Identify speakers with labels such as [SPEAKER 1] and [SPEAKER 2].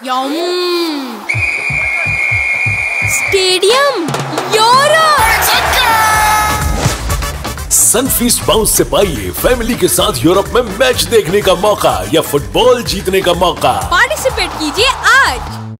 [SPEAKER 1] Stadium Europe.
[SPEAKER 2] Sunfeast bounce से पाइए family के साथ यूरोप में मैच देखने का मौका या फुटबॉल जीतने का मौका।
[SPEAKER 1] पार्टिसिपेट कीजिए आज।